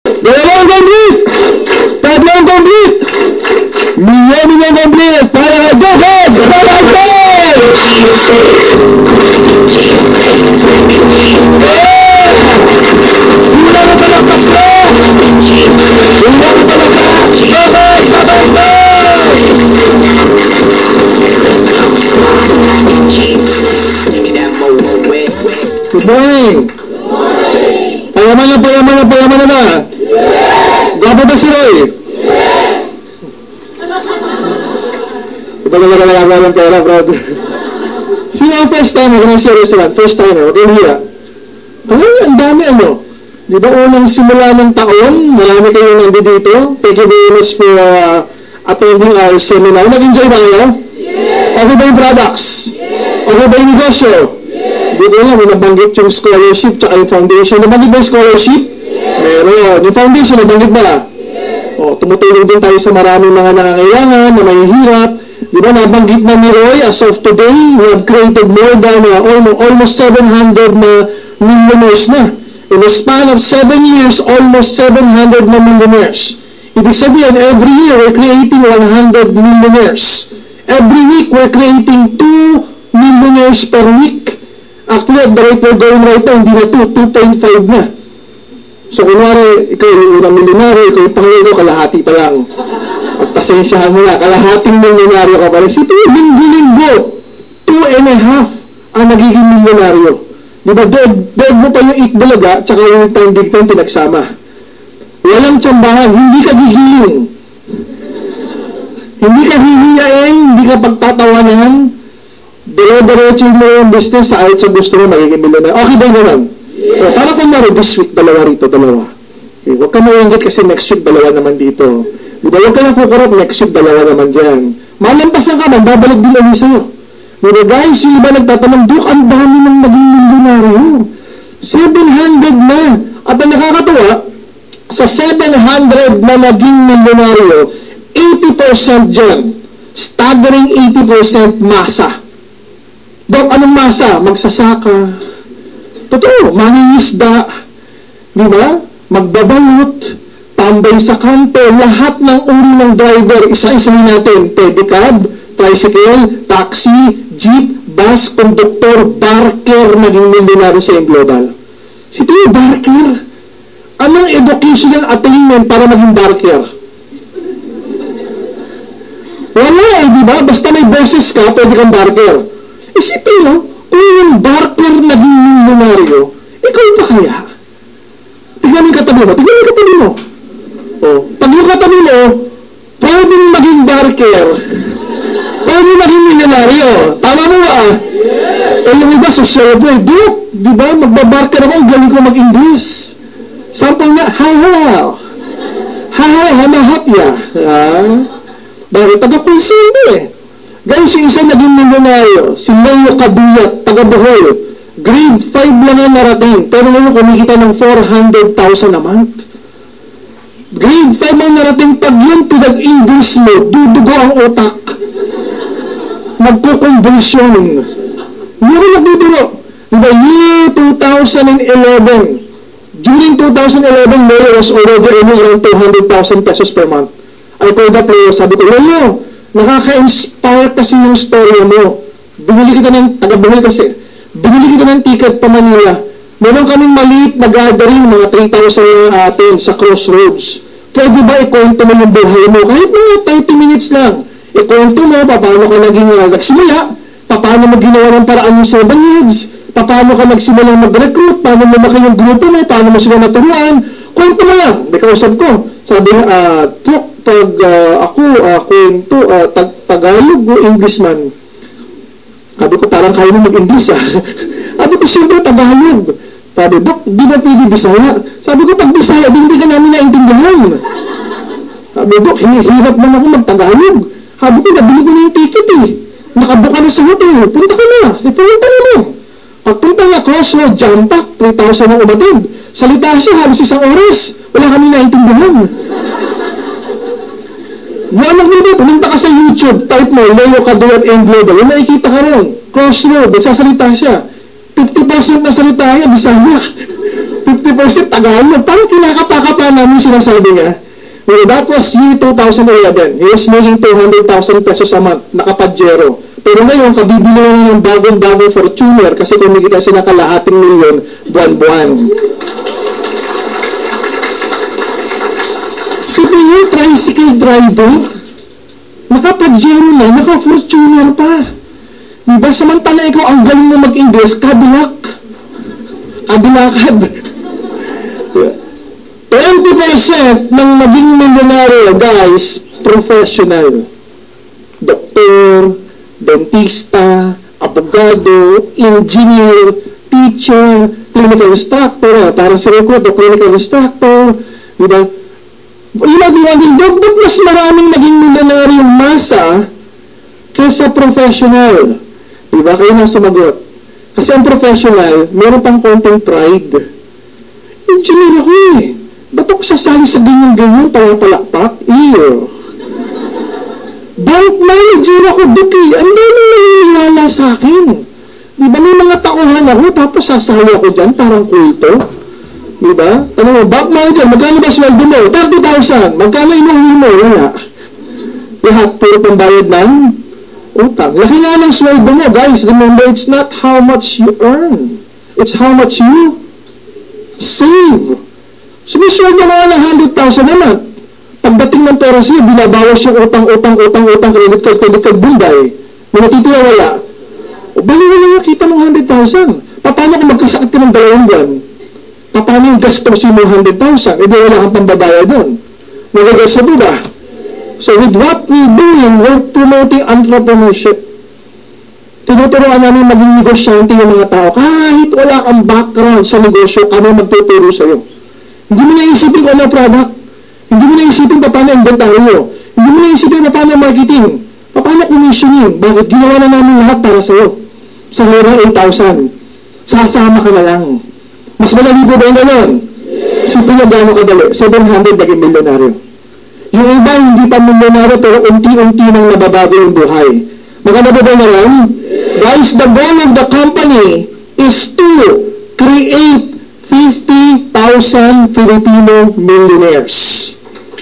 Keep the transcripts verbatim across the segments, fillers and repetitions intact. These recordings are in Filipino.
Dalawang complete! Tatlong complete! Milyon-milyon complete! Para kay Joseph! Balante! Sila na talagang tatlo! Sila na talaga! Joseph! Balante! Good morning! Payaman na, payaman na, payaman na na! Yes! Gwapo ba si Roy? Yes! Iba na nagalaga ng pera, Brad. Sino ang first timer ka ng serious restaurant? First timer, okay, hiya. Ay, ang dami ano. Di ba unang simula ng taon, marami kayong nandito dito. Thank you very much for uh, attending our seminar. Nag-enjoy ba kayo? Yes! Okay ba yung products? Yes! Okay ba yung negosyo? Yes! Di ko lang, may nabanggit yung scholarship tsaka yung foundation. Nabanggit ba yung scholarship? Yes! Meron. Yung foundation, nabanggit ba? Yes! O, tumutulong din tayo sa maraming mga nangangailangan, na may hirap. Di ba, nabanggit na ni Roy, as of today, we have created more than uh, almost, almost seven hundred na millionaires na. In the span of seven years, almost seven hundred na millionaires. Ibig sabihin, every year, we're creating one hundred millionaires. Every week, we're creating two millionaires per week. Actually, at the rate we're going right now, hindi na two, two point five na. So, kunwari, ikaw yung unang milyonaryo, ikaw yung pangalawa, kalahati pa lang. Pagpasensyahan mo na, kalahating milyonaryo ka pa rin. Sito yung linggo-linggo, two and a half ang nagiging milyonaryo. Di ba, dead, dead mo pa yung itbulaga, tsaka yung time digtan pinagsama. Walang tsambahan, hindi ka gigiling. Hindi ka hihiyain, hindi ka pagtatawanan. Dire-diretso mo yung business sa kahit sa gusto mo magiging milyonaryo. Okay ba yun? Yeah. O, para kung maro, this week, dalawa rito, dalawa. Okay, huwag ka maingit kasi next week, dalawa naman dito. Diba, huwag ka lang kukurap, next week, dalawa naman dyan. Malampas lang ka man, babalik din ulit sa'yo. Diba, guys, yung iba nagtatanong, Duk, ang dami ng naging milyonaryo. seven hundred na. At ang nakakatuwa, sa seven hundred na naging milyonaryo, eighty percent dyan, staggering eighty percent masa. Dok, anong masa? Magsasaka. Totoo, mangingisda. Diba? Magbabalot. Tambay sa kanto, lahat ng uri ng driver, isa-isahin natin, pedicab, tricycle, taxi, jeep, bus, conductor, barker, naging milyonaryo sa global. Si Tio, barker. Anong educational attainment para maging barker? Wala eh, di ba? Basta may boses ka, pwede kang barker. Isipin mo, kung yung barker naging milyonaryo, ikaw pa kaya? Tignan mo yung katabi mo, tignan mo yung katabi mo. Oh, pag yung katabi mo, pwedeng maging barker, pwedeng maging milyonaryo. Tama mo ba? Yes. Eh, yung iba sa server, Duk, di ba, magbabarker ako, ang galing ko mag-English. Sample nga, hi, hi, hi, hi, hamahapya. Ha? Bakit? Taga-consumer eh. Guys, yung isa naging milyonaryo, si Leo Caduyat, taga-Bohol. Grade five lang ang narating, pero ngayon kumikita ng four hundred thousand a month. Grade five ang narating, pag yun pinag-English mo, dudugo ang utak. Magkukonvulsyon. Hindi ko nagduduro. Diba, year two thousand eleven, during two thousand eleven, Leo was already earning around two hundred thousand pesos per month. I told the player, sabi ko, Leo, nakaka-inspire kasi yung story mo. Binili kita ng, taga-Bohol kasi, binili kita ng ticket pa Manila. Meron kaming maliit na gathering, mga three thousand na atin sa Crossroads. Pwede ba ikwento mo yung buhay mo? Kahit mga thirty minutes lang. Ikwento mo, paano ka naging uh, nagsimula, paano mo ginawa ng paraan yung seven years, paano ka nagsimula mag-recruit, paano mo maki yung grupo mo, paano mo sila naturuan. Kwento mo lang. May kausap ko. Sabi na, uh, Tuk, pag uh, ako, uh, kwento, uh, tag Tagalog o Englishman. Sabi ko, parang kaya mo mag-English ah. Sabi ko, siyempre Tagalog. Sabi, Dok, di ba pwede Bisaya? Sabi ko, pag Bisaya, di hindi ka namin naintindihan. Sabi, Dok, hirap man ako mag-Tagalog. Sabi ko, nabili ko na yung ticket eh. Nakabuka na sa hotel. Punta ka na. Sabi, punta na mo. Pagpunta na Crossroad, jump pack, three thousand ang umatid. Salita siya, halos isang oras. Wala kami naintindihan. Buwan dito, pumunta ka sa YouTube, type mo, Leo Caduyat and Global. Yung nakikita ka rin. Crossroad, nagsasalita siya. fifty percent na salita niya, Bisaya. fifty percent Tagalog. Parang kinakapa-kapa namin sinasabi niya. Well, that was year two thousand eleven. He was making two hundred thousand pesos a month, nakapadjero. Pero ngayon, kabibili na ng bagong-bagong Fortuner kasi kumikita sila kalahating milyon buwan-buwan. Sabi niyo, tricycle driver, nakapadjero na, naka-Fortuner pa. Diba? Samantala ikaw, ang galing mo mag-Ingles, Cadillac. Cadillac. twenty percent ng naging milyonaryo, guys, professional. Doktor, dentista, abogado, engineer, teacher, clinical instructor, parang si Rico, clinical instructor, diba? Ilagin-lagin, dapat mas maraming naging milyonaryong masa kaysa professional. Diba? Kayo na sumagot. Kasi ang professional, meron pang konting pride. Engineer ako eh. Ba't ako sasali sa ganyan-ganyan, palapalakpak? Iyo. Bank manager ako, Duki. Ang dami nangyayala sa akin. Di ba may mga tauhan ako, tapos sasali ako dyan, parang kulto? Di ba? Ano mo, bank manager, magkano ba sweldo mo? thirty thousand. Magkano inuwi mo? Wala. Lahat, puro pambayad ng utang. Laki nga ng sweldo mo, guys. Remember, it's not how much you earn. It's how much you save. Sumisweldo mo nga ng one hundred thousand a month. Pagdating ng pera siya, binabawas yung utang, utang, utang, utang, credit card, credit card, bunday. May natitira wala. O bali wala nga kita ng one hundred thousand. Paano kung magkasakit ka ng dalawang buwan? Paano yung gastusin mo one hundred thousand? E di wala kang pambabaya doon. Nagagas na ba? So with what we're doing, we're promoting entrepreneurship. Tinuturuan namin maging negosyante yung mga tao. Kahit wala kang background sa negosyo, kami magtuturo sa'yo. Hindi mo naisipin kung ano product. Hindi mo naisipin pa paano inventaryo. Hindi mo naisipin pa paano marketing. Pa paano commissioning. Bakit? Ginawa na namin lahat para sa'yo. Sa hera eight thousand. Sasama ka na lang. Mas malali po ba yung gano'n? Isipin niya gano'n kadali. seven hundred naging milyonaryo. Yung iba hindi pa milyonaryo pero unti-unti nang nababago yung buhay. Maganda ba ba na yan? Guys, the goal of the company is to create fifty thousand Filipino millionaires.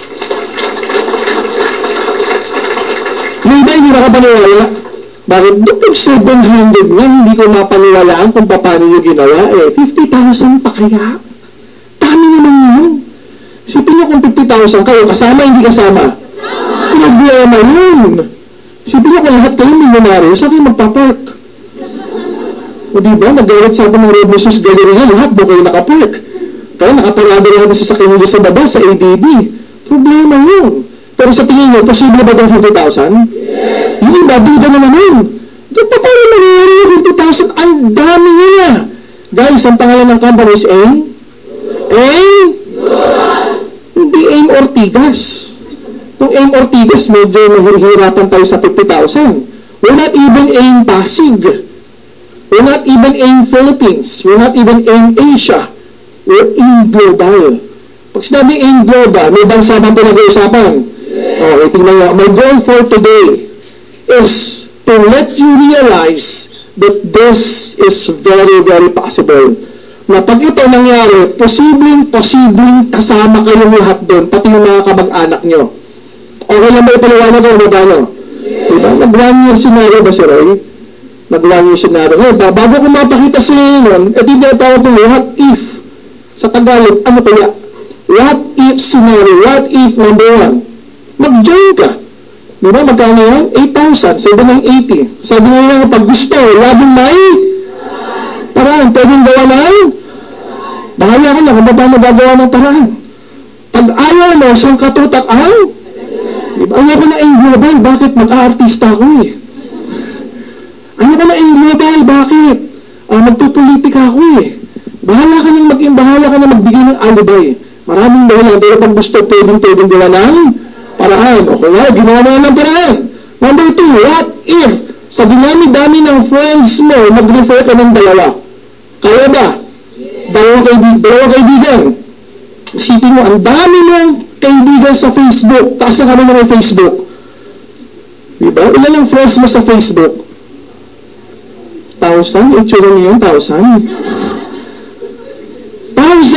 Yung iba hindi nakapaniwala. Bakit? Dukog seven hundred nga, hindi ko mapaniwalaan kung paano nyo ginawa. Eh, fifty thousand pa kaya? Dami naman yun. Sipin nyo kung fifty thousand kayo, kasama, hindi kasama? Pinagbiyaman yun. Sipin nyo kung lahat kayo milyonaryo, saan kayo magpapark? O diba, nag-galit sa atin ng Red Moses Galleria, lahat doon kayo nakapark. Kaya nakaparado lahat sa sasakyan nyo sa baba, sa A D B. Problema yun. Pero sa tingin nyo, posible ba itong fifty thousand? Yes. Yung iba, bida na naman. Doon pa paano nangyari yung fifty thousand? Ang dami nila. Guys, ang pangalan ng company is AIM? AIM? Hindi AIM Ortigas. Kung AIM Ortigas, medyo mahihirapan tayo sa fifty thousand. We're not even AIM Pasig. We're not even AIM Philippines. We're not even AIM Asia. We're AIM Global. Pag sinabi AIM Global, may bansa bang pinag-uusapan? Okay, tingnan nyo. My goal for today is to let you realize that this is very, very possible. Na pag ito nangyari, posibleng, posibleng kasama kayong lahat doon, pati yung mga kamag-anak nyo. Okay lang ba ipaliwanag ko, magano? Diba? Nag-one year scenario ba si Roy? Nag-one year scenario. Hey, bago ko mapakita sa inyo nun, ito yung tawag ko, what if? Sa Tagalog, ano kaya? What if scenario? What if number one? Mag-join ka. Diba? Magkano yan? eight thousand, seven hundred eighty. Sabi nga nga, pag gusto, labing may paraan. Pwedeng gawa ng bahala ka na kung paano gagawa ng paraan. Pag ayaw mo, saan katutak ang? Diba? Ayaw ko na in-global. Bakit? Mag-aartista ako eh. Ayaw ko na in-global. Bakit? Ah, magpupolitika ako eh. Bahala ka nang mag-bahala ka na magbigay ng alibay. Maraming bahala. Pero pag gusto, pwedeng-pwedeng gawa ng paraan. Okay nga, ginawa mo ng paraan. Number two, what if sa dinami-dami ng friends mo, mag-refer ka ng dalawa? Kaya ba? Dalawa kaibigan. Dalawa kaibigan. Isipin mo, ang dami mong kaibigan sa Facebook. Taas ang kami ng Facebook. Diba? Ilan ang friends mo sa Facebook? Thousand? Itsura niyo yung thousand? Thousand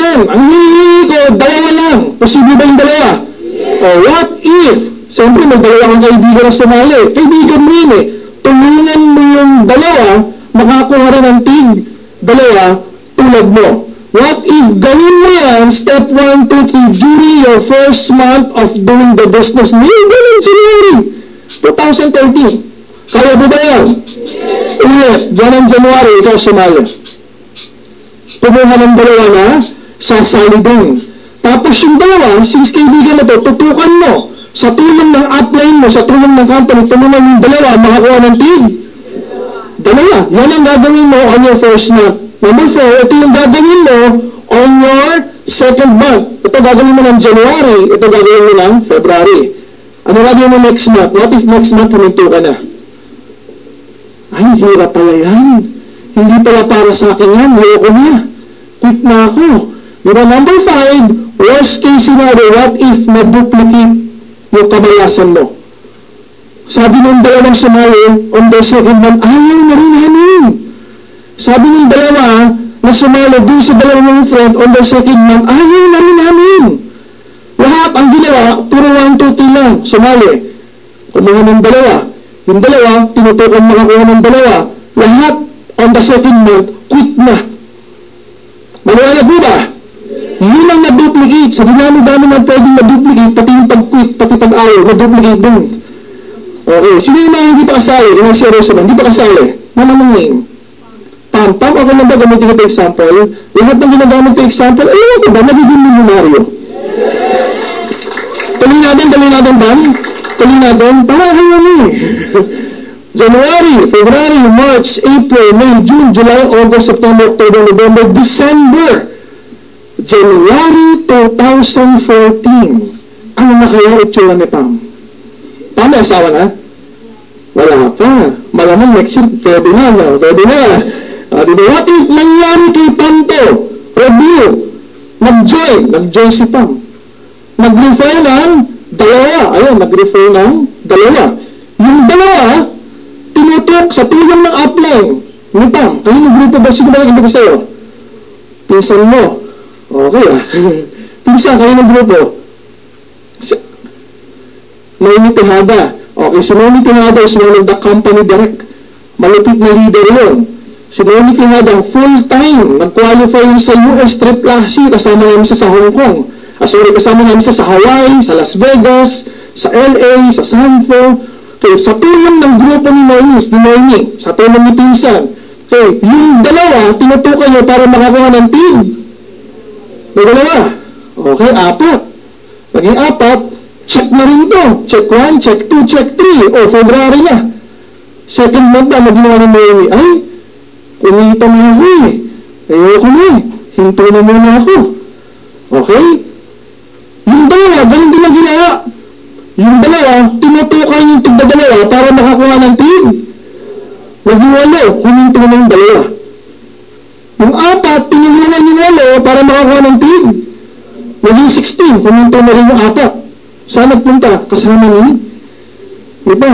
dyan, ang hinihingi ko, dalawa lang. Posible ba yung dalawa? O what if, siyempre may dalawa kang kaibigan na sumali. Kaibigan mo yun eh. Tulungan mo yung dalawa, makakuha rin ng tig, dalawa, tulad mo. What if gawin mo yan, step one, two, three, during your first month of doing the business niyo, gawin January twenty thirteen. Kaya ba ba yan? Ulit, dyan ang January, ikaw sumali. Tumuha ng dalawa na, sasali din. Tapos yung dalawa, since kaibigan mo to, tutukan mo. Sa tulong ng upline mo, sa tulong ng company, tulungan yung dalawa, makakuha ng tig. Dalawa. Yan ang gagawin mo on your first month. Number four, ito yung gagawin mo on your second month. Ito gagawin mo ng January, ito gagawin mo ng February. Ano gagawin mo next month? What if next month huminto ka na? Ay, hirap pala yan. Hindi pala para sa akin yan. Ayoko na. Quit na ako. Diba, number five, worst case scenario, what if na-duplicate yung kabalasan mo? Sabi ng dalawang sumali, on their second month, ayaw na rin namin. Sabi ng dalawa na sumali dun sa dalawang friend, on their second month, ayaw na rin namin. Lahat ang ginawa, puro one, two, three lang, sumali. Kumuha ng dalawa. Yung dalawa, tinutukan makakuha ng dalawa. Lahat, on the second month, quit na. Maliwanag mo ba? Yun ang na-duplicate. Sa dinami-dami na pwedeng na-duplicate, pati yung pag-quit, pati pag-ayaw, na-duplicate din. Okay, sino yung mga hindi pa kasali? Yung serious naman, hindi pa kasali. Naman ng name. Pam, pam, ako na ba gamitin ito example? Lahat ng ginagamit ko example, ayaw ko ba, nagiging milyonaryo? Tuloy natin, tuloy natin, Pam. Tuloy natin, para ayaw mo eh. January, February, March, April, May, June, July, August, September, October, November, December. January twenty fourteen. Ano na kaya itsura ni Pam? Pam, may asawa na? Wala pa. Malamang next year, pwede na, no? Pwede na. Uh, diba, what if nangyari kay Pam to? Review. Nag-join. Nag-join si Pam. Nag-refer ng dalawa. Ayun, nag-refer ng dalawa. Yung dalawa, tinutok sa tulong ng upline ni Pam. Kayo nag-grupo ba? Sino ba nag-grupo sa'yo? Pinsan mo. Okay ah. Pinsan, kayo nag-grupo. Noemi Tejada. Okay, si Noemi Tejada is one of the company direct. Malupit na leader yun. Si Noemi Tejada, full-time, nag-qualify yun sa U S Triple A C, kasama namin siya sa Hong Kong. Ah, sorry, kasama namin siya sa Hawaii, sa Las Vegas, sa L A, sa Sanford. Okay, sa tulong ng grupo ni Noemi, ni Noemi, sa tulong ni Pinsan. Okay, yung dalawa, tinutukan nyo para makakuha ng team. Yung dalawa. Okay, apat. Naging apat, check na rin to. Check one, check two, check three. O, February na. Second month na, naginawa ni Noemi. Ay, kumita na ako eh. Ayoko na eh. Hinto na muna ako. Okay? Yung dalawa, ganun din ang ginawa. Yung dalawa, tinutukan yung tigda-dalawa para makakuha ng team. Naging walo, huminto na yung dalawa. Yung apat, tinulungan yung walo para makakuha ng team. Naging sixteen, huminto na rin yung apat. Saan nagpunta? Kasama ni ni Pam.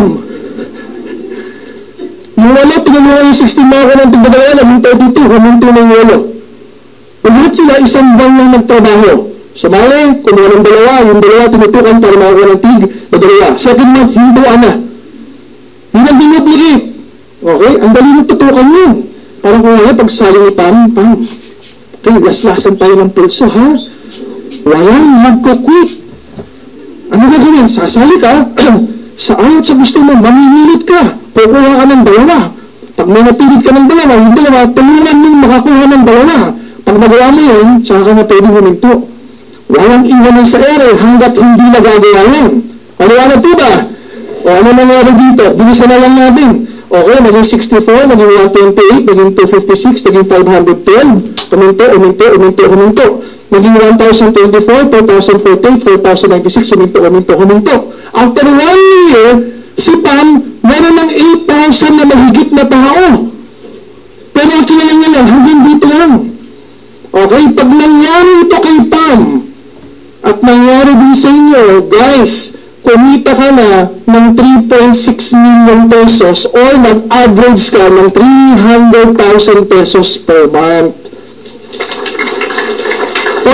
Yung walo, tinulungan yung sixteen makakuha ng tigda-dalawa, naging thirty-two, huminto na yung walo. Lahat sila, isang buwan lang nagtrabaho. Sumali, kumuha ng dalawa, yung dalawa tinutukan para makakuha ng tig na dalawa. Second month, hinduan na. Yun ang dinuplicate. Okay? Ang dali ng tutukan yun. Parang kung nga, pagsali ni Pam, Pam, okay, laslasan tayo ng pulso, ha? Walang magkukwit. Ano na ganyan? Sasali ka, sa ayot sa gusto mo, mamimilit ka. Kukuha ka ng dalawa. Pag may napilit ka ng dalawa, yung dalawa, tulungan yung makakuha ng dalawa. Pag nagawa mo yun, saka ka na pwedeng huminto. Walang iwanan sa ere hanggat hindi nagagawa yan. Paliwanag po ba? O ano nangyari dito? Bilisan na lang natin. Okay, naging sixty-four, naging one twenty-eight, naging two fifty-six, naging five twelve. Uminto, uminto, uminto, uminto. Naging one thousand twenty-four, two thousand forty-eight, four thousand ninety-six, uminto, uminto, uminto. After one year, si Pam, meron ng eight thousand na mahigit na tao. Pero actually lang yan, hanggang dito lang. Okay, pag nangyari ito kay Pam, at nangyari din sa inyo, guys, kumita ka na ng three point six million pesos or nag-average ka ng three hundred thousand pesos per month.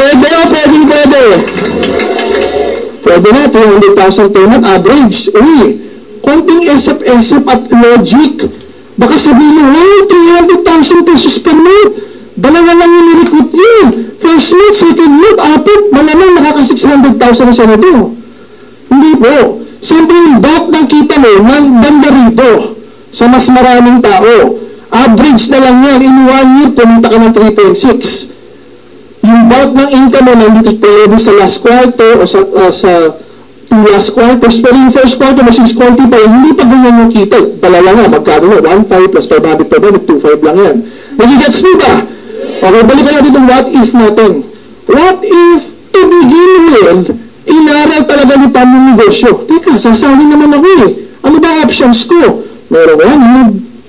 Pwede o pwede, pwede. Pwede na, three hundred thousand per month average. Uy, konting esap-esap at logic. Baka sabihin nyo, wow, three hundred thousand pesos per month. Dalawa lang yung nirecruit nyo. First month, second month, apat, malamang nakaka-six hundred thousand na siya na to. Hindi po. Siyempre yung back ng kita mo, banda rito sa mas maraming tao. Average na lang yan. In one year, pumunta ka ng three point six. Yung bulk ng income mo nandito pwede sa last quarter o sa, uh, sa two last quarters. Pero yung first quarter mo, since quarter pa yun, hindi pa ganyan yung kita. Dalawa nga, magkano nga, one point five plus five hundred per month, two point five lang yan. Nagigets mo ba? Okay, balikan natin itong what if natin. What if, to begin with, inaral talaga ni Pam yung negosyo? Teka, sasali naman ako eh. Ano ba options ko? Meron one head,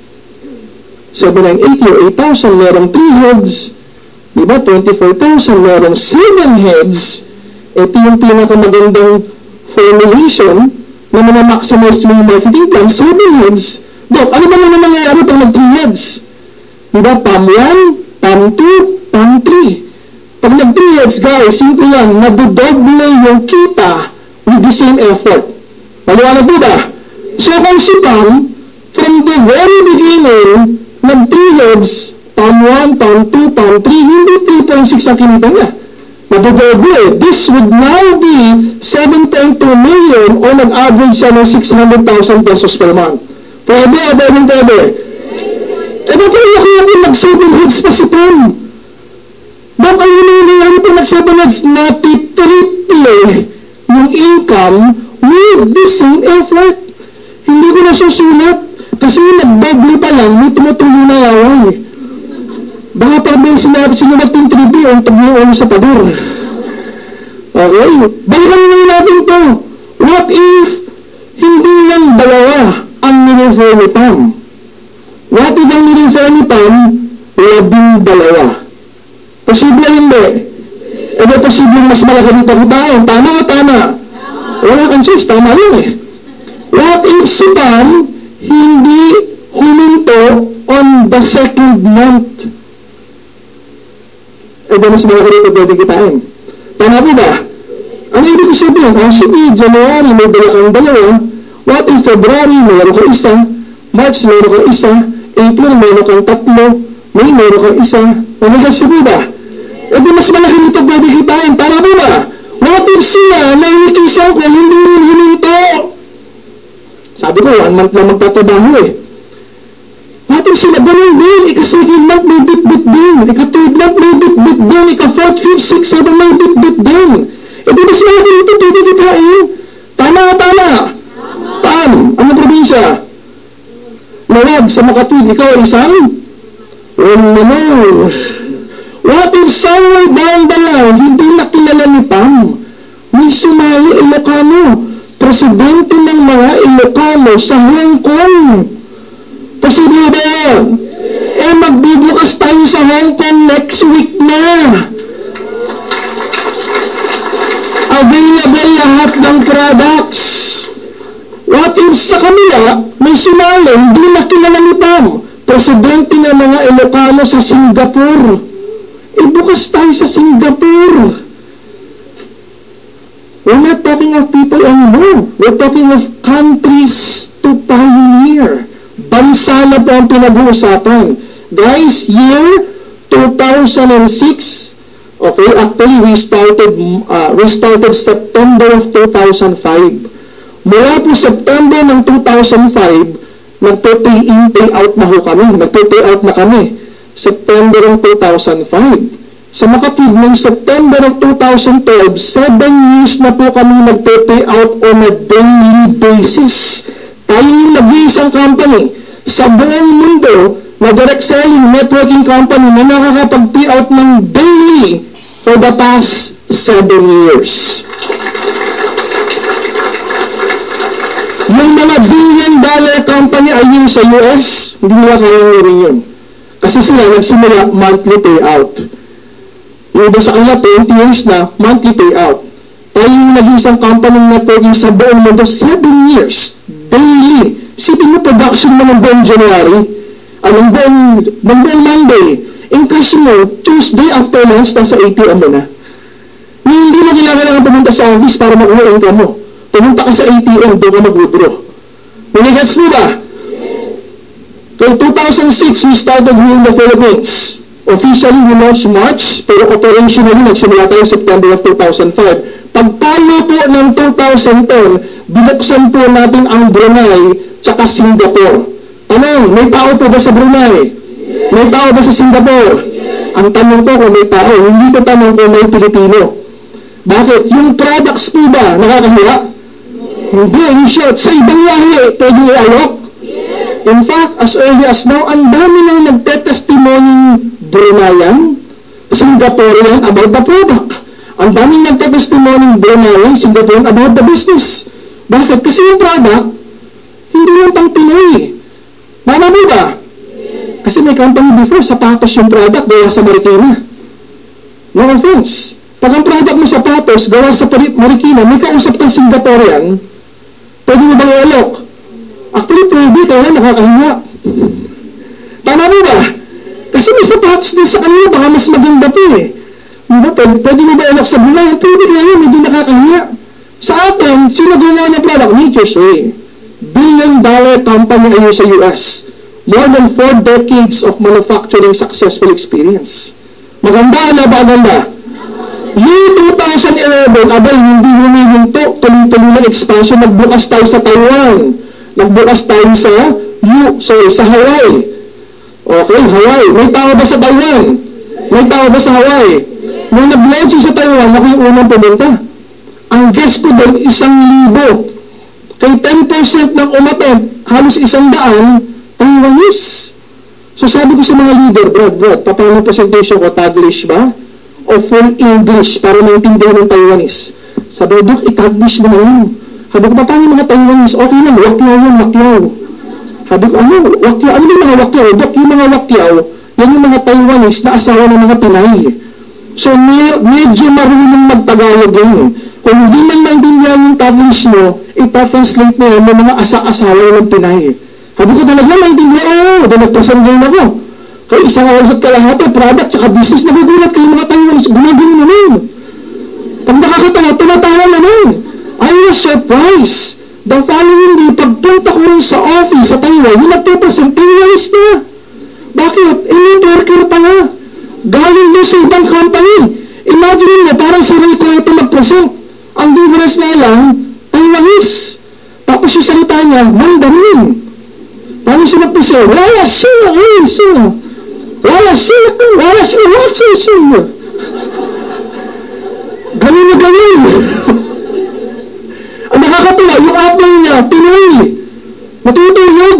seven nine eighty or eight thousand, merong three heads, diba, twenty-four thousand, merong seven heads. Ito yung pinakamagandang formulation na mana-maximize mo yung marketing plan, seven heads. Dok, ano ba naman nangyayari pag nag-three heads? Diba, Pam one, Pam two, Pam three. Pag nag-three heads, guys, simple yan, nadodoble yung kita with the same effort. Maliwanag mo ba? So, kung si Pam, from the very beginning, nag-three heads, Pam one, Pam two, Pam three, hindi three point six ang kinita niya. Nadodoble. This would now be seven point two million o nag-average siya ng six hundred thousand pesos per month. Pwede, pwede, pwede. E ba't kaya kaya kung nag-seven heads pa si Pam? Ba't ang nangyayari pa nag-seven heads na triple yung income with the same effort? Hindi ko na susulat kasi nag-double pa lang, may tumutuloy na yawan eh. Baka pa may sinabi sinulat yung tribi o tag yung ulo sa pader. Okay? Balikan nga natin to. What if hindi lang dalawa ang nirefer ni Pam? What if ang nirefer ni Pam labing dalawa? Posible hindi? E ba posible mas malaki dito kitain? Tama o tama? Wala kang choice, tama yun eh. What if si Pam hindi huminto on the second month? E ba mas malaki dito pwede kitain? Tama po ba? Ano ibig ko sabihin? Ang sige, January may dala kang dalawa. What if February mayroon ka isa? March mayroon ka isa? April mayroon kang tatlo? May mayroon kang isa? Nanigas po ba? E di mas malaki nito pwede kitain. Tama po ba? What if sila nakikisaw ko hindi rin huminto? Sabi ko, one month lang magtatabaho eh. What if sila ganun din? Ika-second month may bit-bit din. Ika-third month may bit-bit din. Ika-fourth, fifth, sixth, seventh may bit-bit din. E di mas malaki nito pwede kitain. Tama o tama? Pam, ano probinsya? Lawag sa Makatwid, ikaw ay isang? Oh no. What if somewhere down the line, hindi nakilala ni Pam? May sumali Ilocano, presidente ng mga Ilocano sa Hong Kong. Posible ba yan? Eh magbubukas tayo sa Hong Kong next week na. Available lahat ng products. What if sa kanila, may sumali, hindi nakilala ni Pam? Presidente ng mga Ilocano sa Singapore. Ibukas tayo sa Singapore. We're not talking of people anymore. We're talking of countries to pioneer. Bansa na po ang pinag-uusapan. Guys, year two thousand six, okay, actually we started, uh, we started September of two thousand five. Mula po September ng two thousand five, nagpe-pay in, pay out na ho kami. Nagpe-pay out na kami. September ng two thousand five. Sa Makatwid, noong September of two thousand twelve, seven years na po kami nagpe-pay out on a daily basis. Tayo yung nag-iisang company sa buong mundo na direct selling networking company na nakakapag-pay out ng daily for the past seven years. Yung mga billion dollar company ay yung sa U S, hindi nila kaya rin yun. Kasi sila nagsimula monthly payout. Yung iba sa kanya, twenty years na, monthly payout. Tayo yung nag-isang company na networking sa buong mundo, seven years, daily. Sipin mo, production mo ng buong January, anong buong, ng buong Monday. In cash mo, Tuesday after lunch, nasa A T M mo na. kailangan lang pumunta sa office para makuha yung income mo. Pumunta ka sa A T M, doon ka mag-withdraw. Manigats mo ba? So, two thousand six, we started here in the Philippines. Officially, we launched March, pero operationally, nagsimula tayo September of two thousand five. Pagpalo po ng two thousand ten, binuksan po natin ang Brunei tsaka Singapore. Tanong, may tao po ba sa Brunei? May tao ba sa Singapore? Ang tanong ko kung may tao, hindi ko tanong kung may Pilipino. Bakit? Yung products po ba nakakahiya? Hindi, in short, sa ibang lahi, pwede i-alok. In fact, as early as now, ang dami na nagtetestimoneng Bruneian, Singaporean about the product. Ang daming nagtetestimoneng Bruneian, Singaporean about the business. Bakit? Kasi yung product, hindi lang pang Pinoy. Mama mo ba? Kasi may company before, sapatos yung product, gawa sa Marikina. No offense. Pag ang product mo sapatos, gawa sa Marikina, may kausap kang Singaporean, pwede mo bang i-alok? Actually, pwede, kaya nakakahiya. Tama mo ba? Kasi may sapatos din sa kanila, baka mas maganda po eh. Diba? Pwede, pwede mo ba i-alok sa Brunei? Pwede, kaya medyo nakakahiya. Sa atin, sino gumawa ng product? Nature's Way. Billion dollar company ngayon sa U S. More than four decades of manufacturing successful experience. Maganda na ba maganda? Year two thousand eleven, abay, hindi humihinto, tuloy-tuloy ng expansion, nagbukas tayo sa Taiwan. Nagbukas tayo sa, U, sorry, sa Hawaii. Okay, Hawaii. May tao ba sa Taiwan? May tao ba sa Hawaii? Nung nag-launch sa Taiwan, ako yung unang pumunta. Ang guest ko doon, isang libo. Kay ten percent ng umattend, halos isang daan, Taiwanese. So sabi ko sa mga leader, Brad, Brad, paano presentation ko, Taglish ba? O full English para maintindihan ng Taiwanese? Sabi ko, Dok, i-Taglish mo na yun. Sabi ko, paano yung mga Taiwanese? Okay lang, wakyaw yun, wakyaw. Sabi ko, ano, wakyaw? Ano yung mga wakyaw? Dok, yung mga wakyaw, yan yung mga Taiwanese na asawa ng mga Pinay. So, med medyo marunong mag-Tagalog yun. Kung hindi man maintindihan yung Taglish mo, ipa-translate na yan ng mga asa-asawa ng Pinay. Sabi ko, talaga maintindihan? Oo, doon nag-present game ako. Kaya isang oras at kalahati, product, tsaka business, nagugulat kayo mga Taiwanese, gumagano naman. Pag nakakatawa, tumatawa naman. I was surprised. The following day, pagpunta ko rin sa office sa Taiwan, yung nagpo-present, Taiwanese na. Bakit? Eh, networker pa nga. Galing doon sa ibang company. Imagine mo, parang sarili ko ito mag-present. Ang difference na lang, Taiwanese. Tapos yung salita niya, Mandarin. Paano siya mag-present? Wala siya, wala siya. Wala siya, wala siya, wala siya. Ganun na ganun. Ang nakakatuwa, yung apple niya, Pinoy. Matutulog.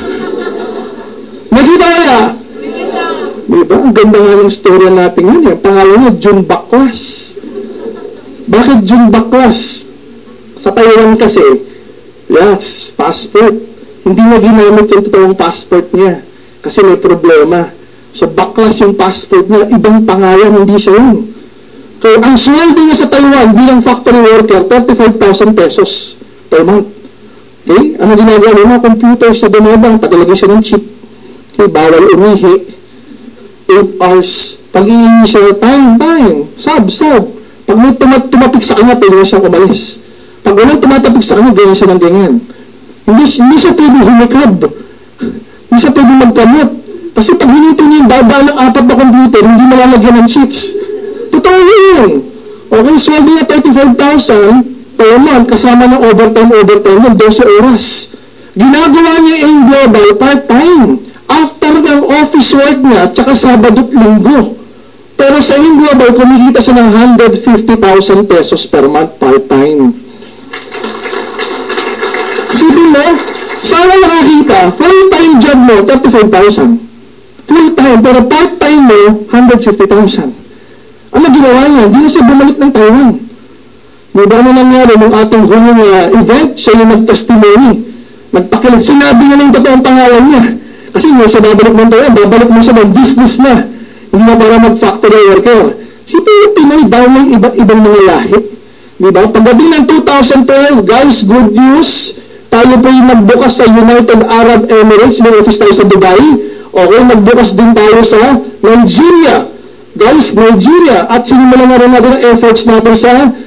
Nakita kaya? Diba? Ang ganda nga ng storya natin yun. Eh. Pangalan niya, June Baklas. Bakit June Baklas? Sa Taiwan kasi, yes, passport. Hindi niya ginamit yung totoong passport niya. Kasi may problema. So, Baklas yung passport niya. Ibang pangalan, hindi siya yun. So, ang sweldo niya sa Taiwan bilang factory worker, thirty-five thousand pesos per month. Okay? Ano ginagawa niya? Computer sa dumabang, tagalagay siya ng chip. Okay? Bawal umihi. eight hours. Pag-iingi siya, time, time. Sab, sab. Pag may tumat tumapik sa kanya, pwede siyang umalis. Pag walang tumatapik sa kanya, ganyan siya ng ganyan. Hindi, hindi siya pwede humikab. Hindi siya pwede magkamot. Kasi pag hinito niya yung dada ng apat na computer, hindi malalagyan ng chips. Totoo yun. Okay, sweldo niya thirty-five thousand per month, kasama ng overtime, overtime ng twelve oras. Ginagawa niya yung global part-time. After ng office work niya, tsaka Sabado at Linggo. Pero sa yung global, kumikita siya ng one hundred fifty thousand pesos per month part-time. Sipin mo, sana nakakita, full-time job mo, thirty-five thousand. Full-time, pero part-time mo, one hundred fifty thousand. Ano ginawa niya? Hindi na siya bumalik ng Taiwan. May ba ano nangyari nung ating huling uh, event, siya yung nag-testimony. Nagpakilig. Sinabi niya na yung totoong pangalan niya. Kasi hindi siya babalik ng Taiwan, babalik mo siya ng business na. Hindi na para mag-factory worker. Si Pinoy daw may iba't ibang mga lahi. Diba? Pagdating ng two thousand twelve, guys, good news. Tayo po yung nagbukas sa United Arab Emirates, may office tayo sa Dubai. Okay, nagbukas din tayo sa Nigeria. Guys, Nigeria. At sinimulan na rin natin ang efforts natin sa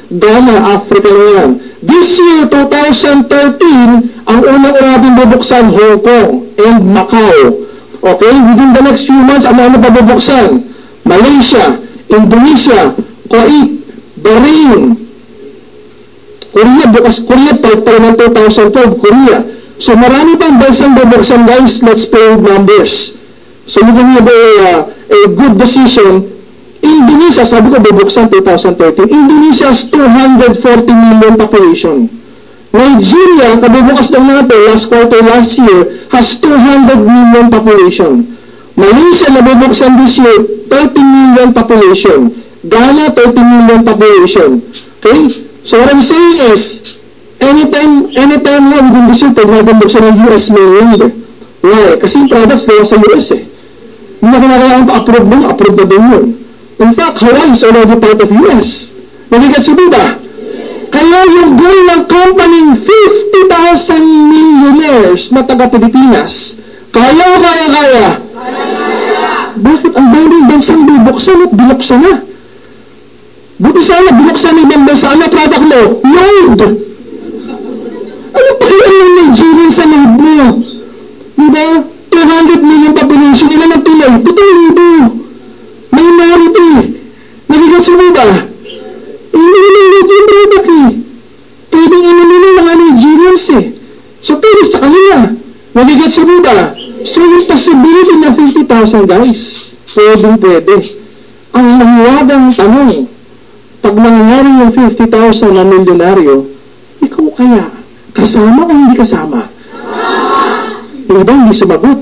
Ghana, Africa na yan. This year, twenty thirteen, ang unang natin bubuksan, Hong Kong and Macau. Okay? Within the next few months, ano ano pa bubuksan? Malaysia, Indonesia, Kuwait, Bahrain, Korea, bukas Korea, pa ng twenty twelve, Korea. So marami pang bansang bubuksan, guys. Let's play with numbers. So you can have a, uh, a good decision. Indonesia, sabi ko bubuksan twenty thirteen. Indonesia has two hundred forty million population. Nigeria, kabubukas lang natin, last quarter last year, has two hundred million population. Malaysia, nabubuksan this year, thirty million population. Ghana, thirty million population. Okay? So what I'm saying is, anytime, anytime na, within this year, pag nabubuksan ng U S mainland. Why? Kasi yung products gawa sa U S eh. Hindi na kinakailangan pa-approve mo, approve na din yun. In fact, Hawaii is already part of U S. Nagigat si Buda. Kaya yung goal ng company, fifty thousand millionaires na taga-Pilipinas. Kaya, kaya, kaya. Bakit ang daming bansang bubuksan at binuksan na? Buti sana, binuksan na ibang bansa. Ano product mo? Load! Ano pa kaya yung Nigerian sa load mo? Diba? two hundred million population. Ilan ang Pinoy? Pitong libo. Minority. Nagigat sa mga. Hindi nila yung product eh. Pwedeng inumin ng mga Nigerians eh. So, pwede sa kanila. Nagigat sa mga. So, yung possibility na fifty thousand, guys. Pwedeng pwede. Ang nangyadang tanong, pag nangyari yung fifty thousand na milyonaryo, ikaw kaya, kasama o hindi kasama? Yung iba hindi sumagot.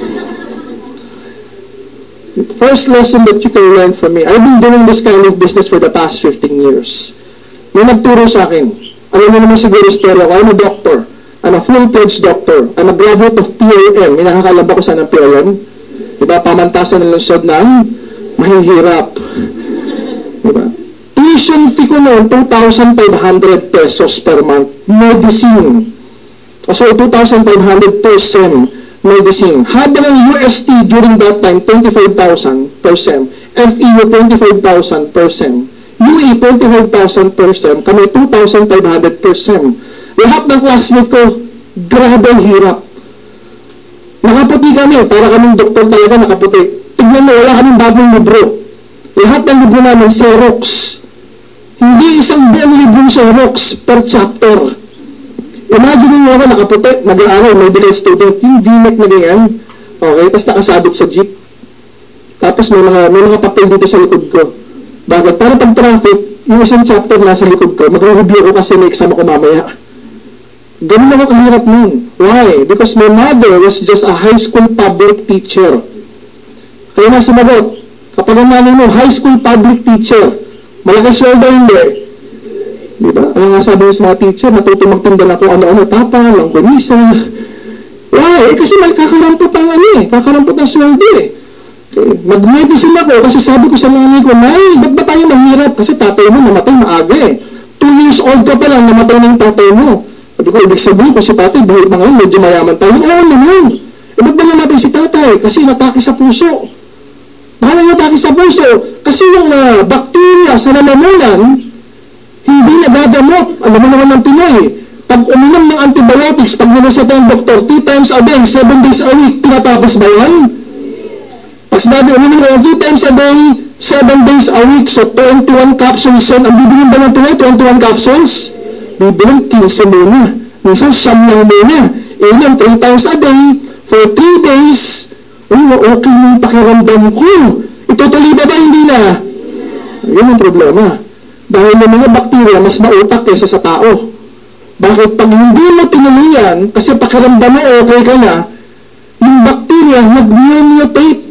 First lesson that you can learn from me, I've been doing this kind of business for the past fifteen years. May nagturo sa akin, alam mo naman siguro story ako, I'm a doctor. I'm a full-fledged doctor. I'm a graduate of P O M. May nakakalab ako saan ng P O M. Diba? Pamantasan ng lungsod ng mahihirap. Diba? Tuition fee ko noon, two thousand five hundred pesos per month. Medicine. O so, two thousand five hundred per sem. Medicine. Habang ang U S T during that time, twenty-five thousand per sem. F E U, twenty-five thousand per sem. U E, twenty-five thousand per sem. Kami, two thousand five hundred per sem. Lahat ng classmate ko, grabe hirap. Nakaputi kami, para kaming doktor talaga nakaputi. Tignan mo, wala kaming bagong libro. Lahat ng libro namin, Xerox. Hindi isang buong librong Xerox per chapter. Imagine nyo ako nakaputi, nag-aaral, medical student, yung V NEC na ganyan. Okay, tapos nakasabit sa jeep. Tapos may mga, may mga papel dito sa likod ko. Bakit? Para pag traffic, yung isang chapter nasa likod ko, mag-review ko kasi may exam ako mamaya. Ganun ako kahirap nun. Why? Because my mother was just a high school public teacher. Kaya nga sumagot, kapag ang nanay mo, high school public teacher, malaking sweldo hindi. Diba? Ano nga sabi sa mga teacher, natuto magtinda na kung ano-ano, tapa, langkumisa. Why? Eh, kasi may kakarampot ang ano eh, kakarampot ang sweldo eh. Okay. Mag-medicine ako kasi sabi ko sa nanay ko, Nay, ba't ba tayo mahirap? Kasi tatay mo namatay maaga eh. Two years old ka pa lang, namatay ng tatay mo. Sabi ko, ibig sabihin ko si tatay, buhay pa ngayon, medyo mayaman tayo. Oo naman. E ba't ba namatay si tatay? Kasi natake sa puso. Bakit natake sa puso? Kasi yung uh, bakterya sa lalamunan, hindi nagagamot. Alam mo naman ng Pinoy. Pag uminom ng antibiotics, pag nireseta ng doktor, three times a day, seven days a week, tinatapos ba yan? Pag sinabi, uminom ng three times a day, seven days a week, so twenty-one capsules yan. Ang bibigyan ba ng Pinoy, twenty-one capsules? Bibilang fifteen muna. Minsan, siyam lang muna. Inom three times a day, for three days, oh, okay yung pakiramdam ko. Itutuloy ba ba? Hindi na. Yun ang problema. Dahil yung mga bakterya, mas mautak kaysa sa tao. Bakit? Pag hindi mo tinuloyan, kasi pakiramdam mo okay ka na, yung bakterya, nag-mutate.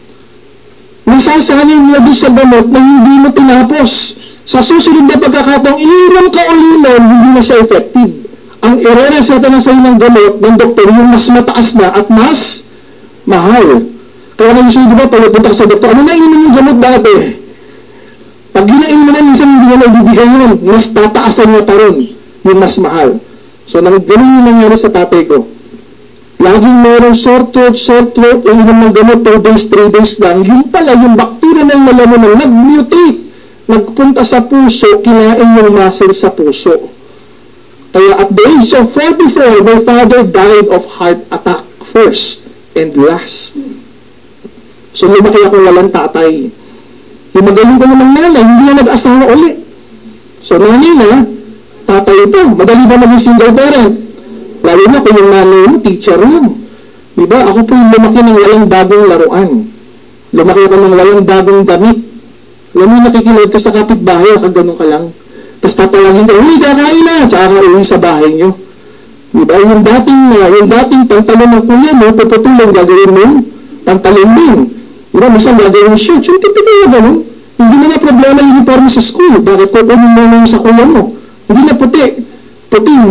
Nasasanin nila doon sa gamot na hindi mo tinapos. Sa susunod na pagkakataong iinom ka o limon, hindi na siya effective. Ang ire-reseta na sa'yo ng gamot ng doktor, yung mas mataas na at mas mahal. Kaya nga usually, di ba, pagpunta ka sa doktor, ano na inumin yung gamot dati? Pag ginainom mo na, minsan hindi na naibibigay yun, mas tataasan niya pa rin yung mas mahal. So, ganun yung nangyari sa tatay ko. Laging merong sore throat, sore throat, yung inom ng gamot, two days, three days lang. Yung pala, yung bakterya ng lalamunan, nag-mutate. nagpunta sa puso, kinain yung muscle sa puso. Kaya at the age of forty-four, my father died of heart attack first and last. So lumaki ako walang tatay. Yung magaling ko namang nanay, hindi na nag-asawa uli. So nanay na, tatay ito, madali ba maging single parent? Lalo na kung yung nanay mo, teacher lang. Diba? Ako po yung lumaki ng walang bagong laruan. Lumaki ako ng walang bagong damit. Alam mo, nakikinig ka sa kapitbahay, kagano'n ka lang. Tapos tatawagin ka, uy, kakain na, tsaka ka uwi sa bahay nyo. Diba? Yung dating, uh, yung dating pantalon ng kuya mo, puputulong gagawin mo, pantalon din. Diba? Minsan gagawin shirt. Yung tipikal na gano'n. Hindi mo na problema yung uniform sa school. Bakit kukunin mo yung sa kuya mo? Hindi na puti. Puting.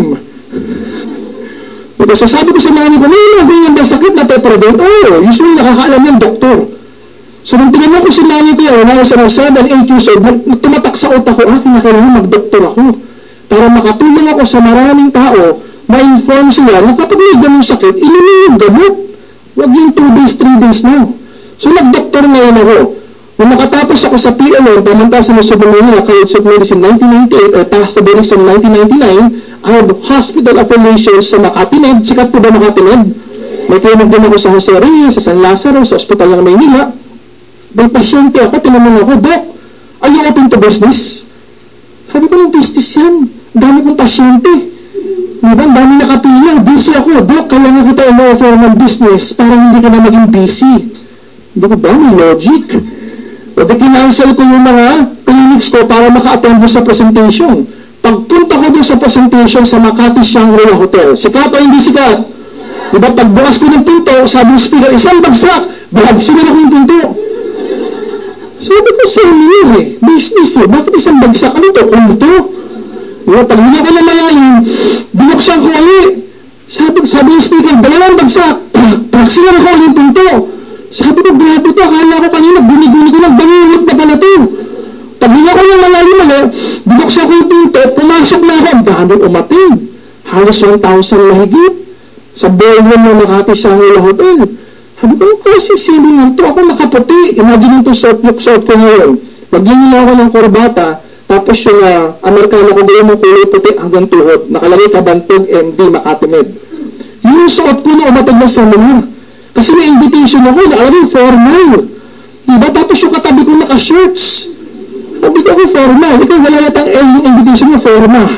Diba? So sabi ko sa nanay ko, may ganyan ba sakit na peprodent? Oo, usually nakakaalam yung doktor. So nung tinanong ko si nanay ko yan, when I was around seven, eight years old, tumatak sa utak ko, ah, kinakailangan mag-doktor ako. Para makatulong ako sa maraming tao, ma-inform sila na kapag may ganung sakit, inumin yung gamot. Huwag yung two days, three days na. So nag-doktor ngayon ako. Nung nakatapos ako sa P L N, pamanta sa Musubo Manila, College of Medicine nineteen ninety-eight, I passed the board exam nineteen ninety-nine, I have hospital affiliations sa Makati Med. Sikat po ba Makati Med? May clinic din ako sa Jose Reyes, sa San Lazaro, sa Hospital ng Maynila. May pasyente ako, tinanong ako, Doc, are you open to business? Sabi ko, ng business yan. Dami kong pasyente. Diba, dami nakapila. Busy ako. Doc, kaya nga kita in-offer ng business para hindi ka na maging busy. Hindi ko ba? May logic. O di kinansel ko yung mga clinics ko para maka-attend sa presentation. Pagpunta ko doon sa presentation sa Makati Shangri-La Hotel, sikat o hindi sikat? Diba, pagbukas ko ng pinto, sabi ng speaker, isang bagsak, balagsinan ako yung pinto. Sabi ko sa inyo eh, business eh, bakit isang bagsak? Ano to? Kulto? Diba, pag hindi ko nalayayin, binuksan ko ulit. Sabi, sabi ng speaker, dalawang bagsak, balagsinan ako yung pinto. Sabi ko, grabe to, akala ko kanina, guni-guni ko lang, bangulot na pala to. Pag hindi ko yung malalim mali, binuksan ko yung pinto, pumasok na ako, ang daming umating. Halos one thousand mahigit. Sa ballroom ng Makati Shangri-La Hotel. Sabi ko, kasi sino nga ito? Ako nakaputi. Imagine ito suot look suot ko ngayon. Magyan nila ako ng korbata, tapos yung uh, Amerikano ko gawin ng kulay puti hanggang tuhod. Nakalagay Kabantog M D Makati Med. Yung suot ko na umatag na seminar. Kasi may invitation ako, nakalagay formal. Diba? Tapos yung katabi ko naka-shirts. Sabi ko ako formal. Ikaw wala natang L yung invitation mo, formal.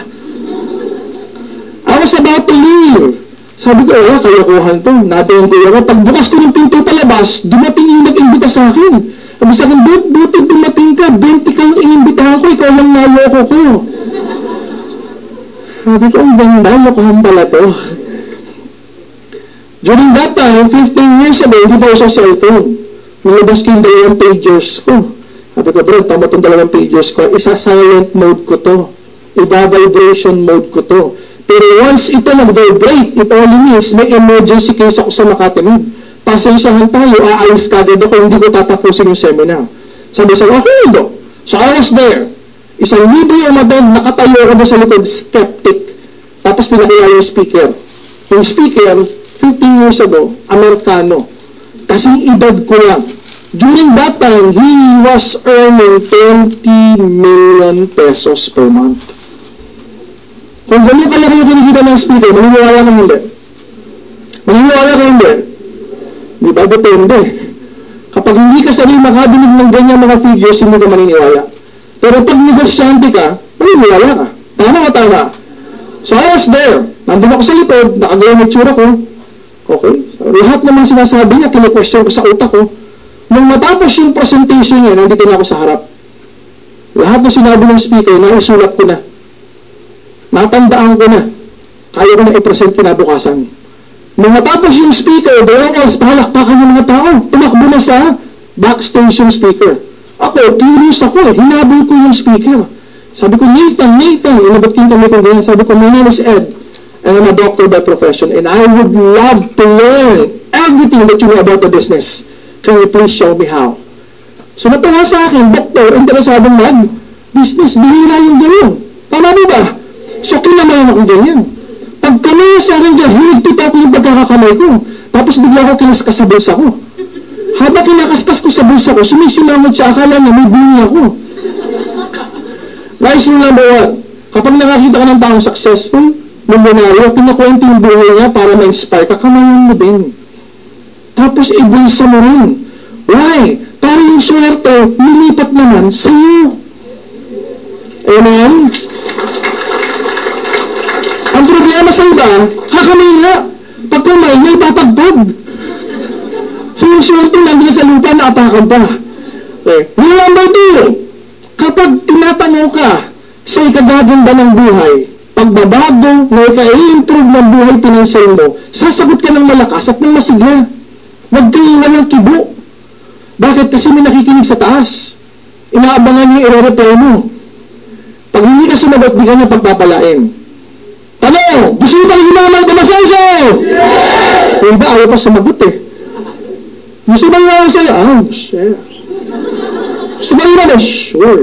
I was about to leave. Sabi ko, wala, kayakuhan to. Nadayan ko ako. Pagbukas ko ng pinto palabas, dumating yung nag-imbita sa akin. Sabi sa akin, buti, buti dumating ka. Benti ka yung inimbitahan ko. Ikaw lang naloko ko. Sabi ko, ang ganda. Lokohan pala to. During that time, fifteen years ago, hindi pa ako sa cellphone. Nilabas ko yung dalawang pagers ko. Sabi ko, bro, tama itong dalawang pagers ko. Isa silent mode ko to. Iba vibration mode ko to. Pero once ito nag-vibrate, it only means may emergency case ako sa Makati Med. Pasensyahan tayo, aalis ka agad ako, hindi ko tatapusin yung seminar. Sabi sa okay, do. So I was there. Isang libo yung umaten, nakatayo ako sa likod, skeptic. Tapos pinakilala yung speaker. Yung speaker, fifteen years ago, Amerikano. Kasing edad ko lang. During that time, he was earning twenty million pesos per month. Kung ganyan kalaki yung kinikita ng speaker, maniniwala ka hindi. Maniniwala ka hindi. Di ba? Depende. Kapag hindi ka sanay makadinig ng ganyan mga figures, hindi ka maniniwala. Pero pag negosyante ka, maniniwala ka. Tama o tama? So I was there. Nandun ako sa likod, nakagawa ng tsura ko. Okay? So, lahat naman sinasabi niya, kine-question ko sa utak ko. Nung matapos yung presentation niya, nandito na ako sa harap. Lahat na sinabi ng speaker, naisulat ko na. Natandaan ko na. Kaya ko na i-present kinabukasan. Nung matapos yung speaker, dalawang oras, palakpakan ng mga tao. Tumakbo na sa backstage yung speaker. Ako, curious ako eh. Hinabol ko yung speaker. Sabi ko, Nathan, Nathan. Inabot ko yung kami kong ganyan. Sabi ko, my name is Ed. And I'm a doctor by profession. And I would love to learn everything that you know about the business. Can you please show me how? So natuwa sa akin, doktor, interesadong mag-business. Bihira yung ganyan. Tama mo ba? So, kinamayan ako ganyan. Pag kamay sa akin dyan, hinigpit ako yung pagkakakamay ko. Tapos bigla ako kinaskas sa bulsa ko. Habang kinakaskas ko sa bulsa ko, sumisimangot siya, akala niya may bunyi ako. Vice rule number one, kapag nakakita ka ng taong successful, milyonaryo, pinakwento yung buhay niya para ma-inspire ka, kamayan mo din. Tapos ibulsa mo rin. Why? Para yung swerte, nilipat naman sa iyo. Amen? Ang problema sa iba, kakamay nga. Pag kamay, may papagpag. So yung swerte nandun sa lupa, naapakan pa. Okay. Rule number two, kapag tinatanong ka sa ikagaganda ng buhay, pagbabago na ika-i-improve ng buhay pinansyal mo, sasagot ka ng malakas at ng masigla. Huwag kang walang kibo. Bakit? Kasi may nakikinig sa taas. Inaabangan niya i-reply mo. Pag hindi ka sumagot, di ka na pagpapalain. Tanong, gusto mo pang hinamang Tomasenso? Yes! Kung ba, ayaw pa sumagot eh. Gusto ba nga sa'yo? Ah, share. Gusto ba nga? Sure.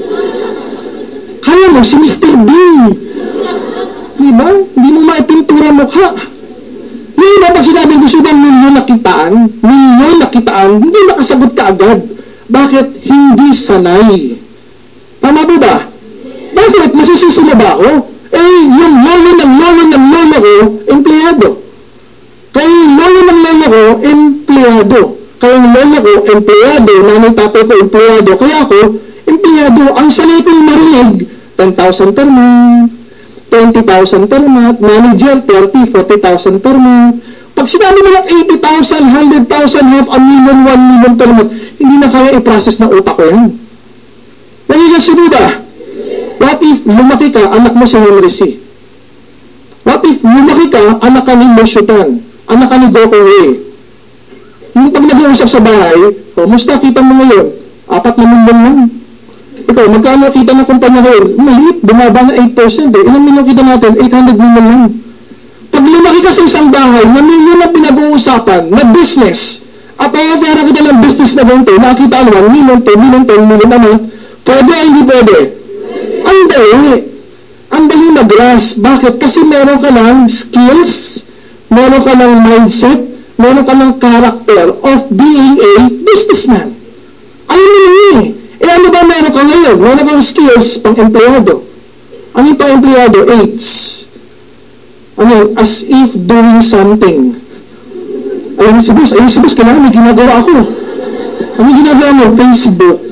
Kaya mo, si Mister B. Diba? Hindi mo maipintura mukha. Hindi ba pag sinabing gusto bang milyon nakitaan, milyon nakitaan, hindi nakasagot ka agad. Bakit? Hindi sanay. Tama ba ba? Bakit? Masisisi na ba ako? Eh, yung lolo ng lolo ng lolo ko, empleyado. Kaya yung lolo ng lolo ko, empleyado. Kaya yung lolo ko, empleyado, nanay tatay ko, empleyado. Kaya ako, empleyado. Ang sanay kong marinig, ten thousand per month, twenty thousand per month, manager, thirty, forty thousand per month. Pag sinabi mo lang eighty thousand, one hundred thousand, half a million, one million per month, hindi na kaya i-process ng utak ko yan. Nagiging mo ba? What if lumaki ka, anak mo si Henry C? What if lumaki ka, anak ka ni Moshutan, anak ka ni Goku Ray? Yung pag nag-uusap sa bahay, oh, musta kita mo ngayon? Apat na million lang. Ikaw, magkano kita ng kumpanya ngayon? Maliit, bumaba na eight percent eh. Ilang million kita natin? eight hundred million lang. Pag lumaki ka sa isang bahay, na million na pinag-uusapan, na business, at pag-ofera kita ng business na ganito, nakita ano, one million, two million, ten million naman, pwede o hindi pwede? Ang dali. Ang dali mag-grasp. Bakit? Kasi meron ka ng skills, meron ka ng mindset, meron ka ng character of being a businessman. Ano yun eh? Eh ano ba meron ka ngayon? Meron kang skills pang-empleyado. Ano yung pang-empleyado? Aids. Ano? As if doing something. Ayun si boss. Ayun si boss. Kailangan may ginagawa ako. Ano yung ginagawa mo? Facebook.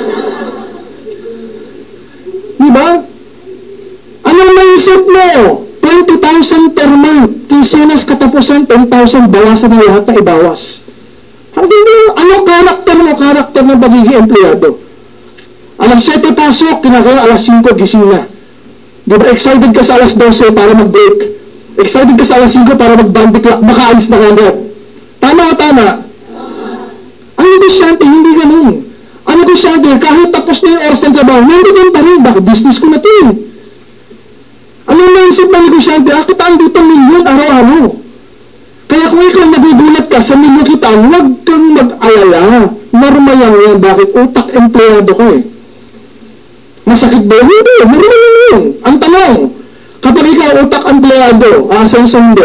Diba? Anong maisip mo? twenty thousand per month. Kinsenas katapusan, ten thousand bawasan na lahat na ibawas. Hindi, ano karakter mo? Karakter ng pagiging empleyado. Alas siyete pasok, kinakaya alas singko gising na. Diba? Excited ka sa alas dose para mag-break. Excited ka sa alas singko para mag-bandy clock. Makaalis na kagad. Tama o tama? Ang negosyante, hindi ganun. Ang negosyante, kahit tapos na yung oras ng trabaho, nandiyan pa rin. Bakit business ko na ito eh? Ano yung mindset ng negosyante? Ah, kitaan dito milyon araw-araw. Kaya kung ikaw nagugulat ka sa milyon kitaan, huwag kang mag-alala. Normal lang yan. Bakit? Utak empleyado ko eh. Masakit ba? Hindi. Normal yun. Ang tanong, kapag ikaw utak empleyado, aasenso hindi.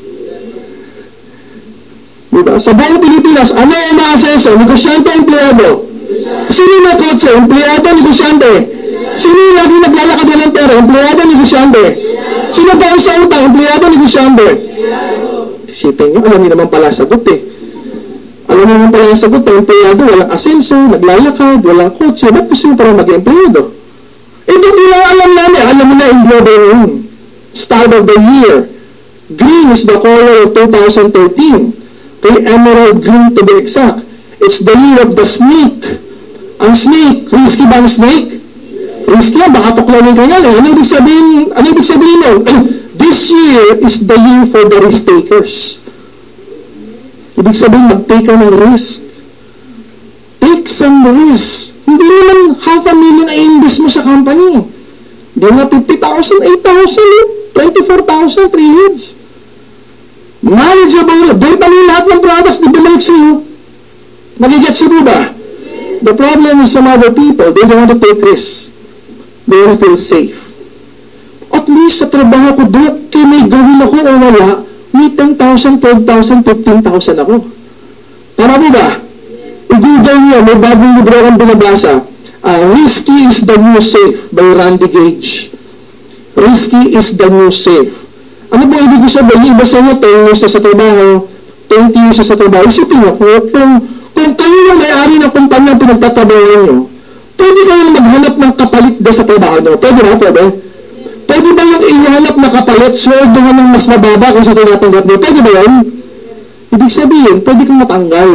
Diba? Sa buong Pilipinas, ano yung umaasenso? Negosyante, empleyado. Sino na kotse? Empleyado, negosyante. Sino yung lagi naglalakad walang pera? Empleyado, negosyante. Sino ba ang sa utang? Empleyado, negosyante. Isipin nyo, alam niyo naman pala sagot eh. Alam niyo naman pala yung sagot na empleyado, walang asenso, naglalakad, walang kotse. Ba't gusto nyo parang mag-empleyado? Ito lang alam namin. Alam mo na yung global yun. Start of the year. Green is the color of two thousand thirteen. Kay emerald green to be exact. It's the year of the snake. Ang snake, risky ba ang snake? Risky yan, baka tuklawin ka yan eh. Ano ibig sabihin, ano ibig sabihin mo? This year is the year for the risk takers. Ibig sabihin, mag-take ka ng risk. Take some risk. Hindi naman half a million ay invest mo sa company. Hindi nga fifty thousand, eight thousand, twenty-four thousand, three years. Manageable. Benta mo lahat ng products na bumalik sa'yo. Nagigets mo ba? The problem is some other people, they don't want to take risks. They want to feel safe. At least sa trabaho ko, doon, kaya may gawin ako o wala, may ten thousand, twelve thousand, fifteen thousand ako. Tama mo ba? I-google niyo, may bagong libro akong binabasa. Uh, Risky is the new safe by Randy Gage. Risky is the new safe. Ano po ibig sabihin? Iba sa inyo, ten years sa trabaho, twenty years sa trabaho. Isipin nyo, kung, kung kayo yung may-ari ng kumpanya ang pinagtatrabaho nyo, pwede kayong maghanap ng kapalit doon sa trabaho nyo. Pwede ba? Pwede? Pwede ba yung ihanap na kapalit, sweldohan ng mas mababa kung sa tinatanggap nyo? Pwede ba yun? Ibig sabihin, pwede kang matanggal.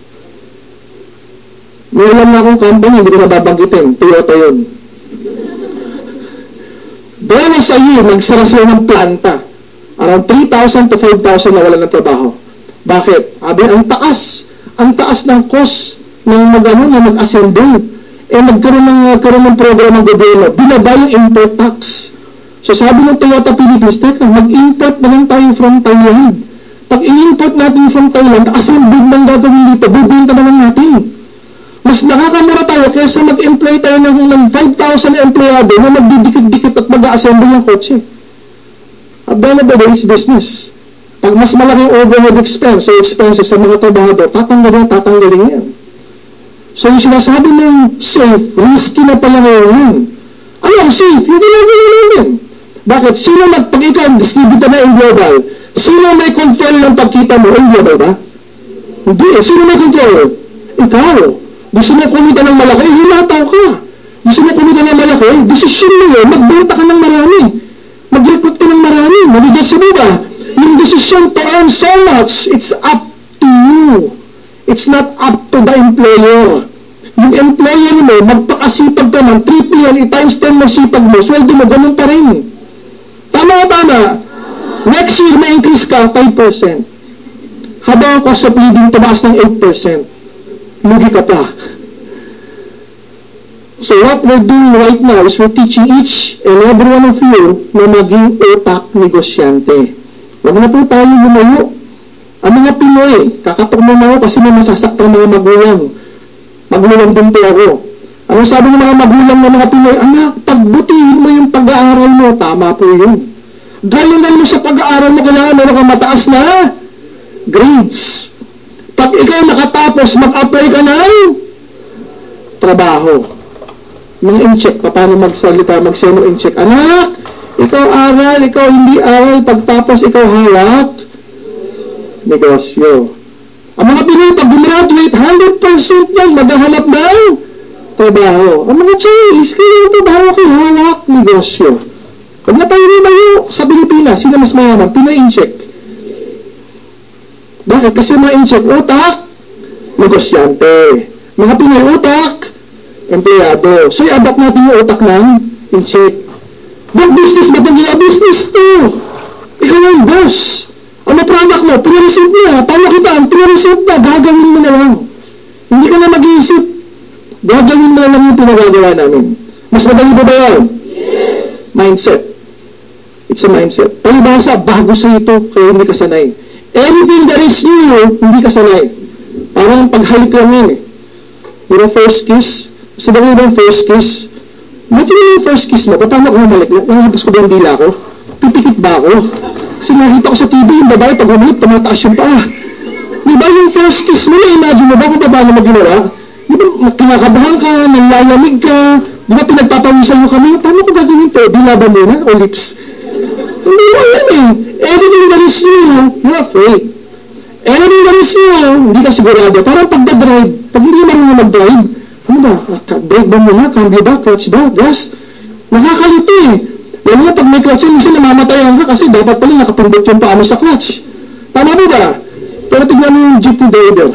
May alam na akong company, hindi ko nababanggitin. Toyota yun. Dahil sa iyo, nagsara sila ng planta. Around three thousand to five thousand na wala ng trabaho. Bakit? Sabi, ang taas. Ang taas ng cost ng mag-ano, na mag-assemble. Eh, nagkaroon ng, nagkaroon ng program ng gobyerno. Binaba yung import tax. So sabi ng Toyota Philippines, teka, mag-import na lang tayo from Thailand. Pag in-import natin from Thailand, assembled ng gagawin dito, bubunta na lang natin. Mas nakakamura tayo kaysa mag-employ tayo ng, ng five thousand empleyado na magdidikit-dikit at mag-assemble ng kotse. Available is business. Pag mas malaking overhead expense o expenses sa mga trabahador, tatanggalin, tatanggalin yan. So yung sinasabi ng safe, risky na pala ngayon. Ano ang safe? Yung ginagawa natin. Bakit? Sino mag, pag ikaw distributor na in global, sino may control ng pagkita mo? In global ba? Hindi. Sino may control? Ikaw. Gusto mo kumita ng malaki, hilataw ka. Gusto mo kumita ng malaki, desisyon mo yun, magbenta ka ng marami. Mag-recruit ka ng marami. Maligas sa ba? Yung desisyon to earn so much, it's up to you. It's not up to the employer. Yung employer mo, magpakasipag ka man, triple yan, i-times ten mo sipag mo, sweldo mo, ganun pa rin. Tama o tama? Next year, may increase ka, five percent. Habang ang cost of living, tumaas ng eight percent. Lugi ka pa. So what we're doing right now is we're teaching each and every one of you na maging utak negosyante. Huwag na po tayo lumayo. Ang mga Pinoy, kakatok mo na ako kasi may masasaktan mga magulang. Magulang din po ako. Ano sabi ng mga magulang ng mga Pinoy? Anak, pagbutihin mo yung pag-aaral mo. Tama po yun. Galingan mo sa pag-aaral mo, kailangan meron kang mataas na grades. Pag ikaw nakatapos, mag-apply ka ng trabaho. Mga in-check, paano magsalita, mag-seno in-check. Anak, ikaw aral, ikaw hindi aral, pagtapos ikaw hawak, negosyo. Ang mga Pinoy, pag graduate, one hundred percent yan, maghahanap ng trabaho. Ang mga Chinese, kaya yung trabaho kayo, hawak, negosyo. Pag na tayo rin sa Pilipinas, sino mas mayaman? Pinoy in-check. Bakit? Kasi mga in-check, utak, negosyante. Mga Pinoy, utak, empleyado. So, i-adapt natin yung utak ng in-check. Ba't business ba ito? A business to. Ikaw ang boss. Ano product mo? Pre-receipt niya. Paano kita? Ang pre-receipt na, gagawin mo na lang. Hindi ka na mag-iisip. Gagawin mo na lang yung pinagagawa namin. Mas madali ba ba yan? Yes. Mindset. It's a mindset. Palibasa, bago sa ito, kaya hindi ka sanay. Anything that is new, hindi ka sanay. Parang paghalik lang yun eh. Yung first kiss, sa bagay ba yung first kiss? Ba't yun yung first kiss mo? Paano ko humalik? Nangabas ko ba yung dila ko? Pipikit ba ako? Kasi nakita ko sa T V yung babae, pag humalik, tumataas yung paa. Di ba yung first kiss mo, na-imagine mo ba kung paano mo ginawa? Di ba kinakabahan ka, nanlalamig ka, di ba pinagpapawisan mo kami? Paano ko gagawin ito? Dila ba muna? O lips? Hindi mo yan eh. Everything that is new, you're afraid. Anything that is new, hindi ka sigurado. Parang pagdadrive, pag hindi marunong mag-drive, ano ba? Brake ba muna? Cambio ba? Clutch ba? Gas? Nakakalito eh. Lalo na pag may clutch, minsan namamatayan ka kasi dapat pala nakapindot yung paano sa clutch. Tama mo ba? Pero tignan mo yung jeep driver.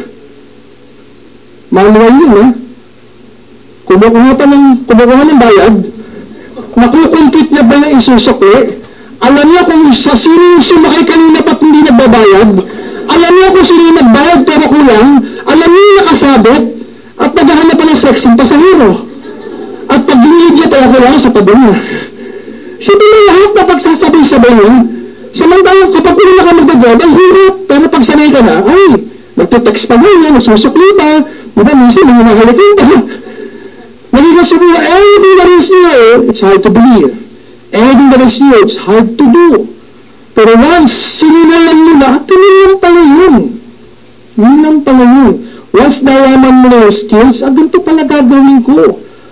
Manual yun eh. Kumukuha pa ng, kumukuha ng bayad, nakukompute niya ba yung isusukli? Alam niya kung sa sino yung sumakay kanina ba't hindi nagbabayad? Alam niya kung sino yung nagbayad pero kulang? Alam niya yung nakasabit? At naghahanap pa ng sexing pasahero. At pag ginigit niya pa ako sa tabi niya. Siyempre na lahat na pagsasabay-sabay niya. Samantalang kapag wala ka magdadrive, ang hirap. Pero pag sanay ka na, ay, nagtitext pa niya, nagsusukli pa. Diba, minsan, may hinahalikin pa. Nagiging sabi niya, everything that is new, it's hard to believe. Everything that is new, it's hard to do. Pero once, sinilayan mo na, tuloy lang pala yun. Yun lang pala yun. Once nalaman mo na yung skills, ah, ganito pala gagawin ko.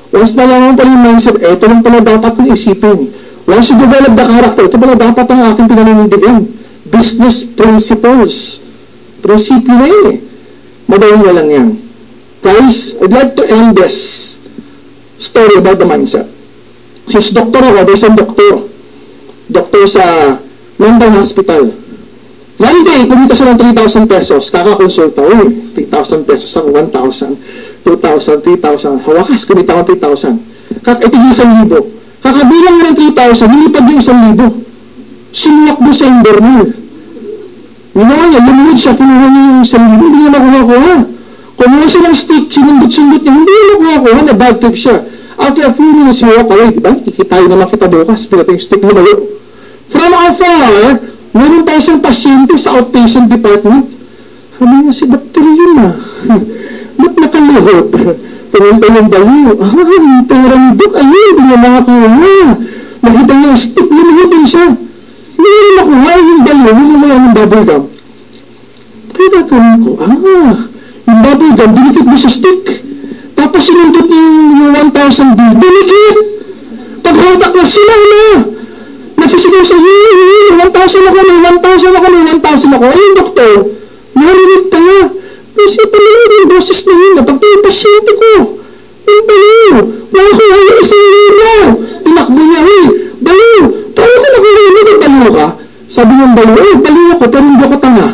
Once nalaman pala yung mindset, eto lang pala dapat kong isipin. Once you develop the character, ito pala dapat ang aking pinaninindigan. Business principles. Prinsipyo na yun eh. Madawin na lang yan. Guys, I'd like to end this story about the mindset. Since doctor ako, there's a doctor. Doctor sa London Hospital. One day, kumita siya ng three thousand pesos. Kakakonsulta. Uy, three thousand pesos ang one thousand, two thousand, three thousand. Hawakas, kumita ko three thousand. Kakatigil isang libo. Kakabilang ng three thousand, nilipad yung isang libo. Sinulak mo sa invernal. Ginawa niya, lumuhod siya, kinuha niya yung isang libo. Hindi niya nakuha-kuha. Kumuha siya ng stick, sinundot-sundot niya. Hindi niya nakuha-kuha, na bad trip siya. After a few minutes, he walk away. Diba? Kikitayo naman kita bukas. Pinatay yung stick lumayo. From afar, meron pa isang pasyente sa outpatient department. Sabi niya, si doktor yun ah. Ba't nakaluhod? Pumunta yung baliw. Ah, yung perang dok, ayun, hindi niya nakakuha. Nakita niya yung stick, lumuhod din siya. Hindi niya nakuha yung baliw, yung mga ng bubble gum. Kaya gagawin ko, ah, yung bubble gum, dinikit mo sa stick. Tapos sinundot yung one thousand bill, dinikit. Paghatak na sila na. Nagsisigaw sa iyo, yung one thousand ako, may one thousand ako, may one thousand ako. Ayun, doktor, narinig ka nga. Kasi pala yung boses na yun, napagpay yung pasyente ko. Yung baliw, wala ko yung isang libo. Tinakbo niya, hey, baliw, paano ka nakulinig yung baliw ka? Sabi ng baliw, eh, baliw ako, pero hindi ako tanga.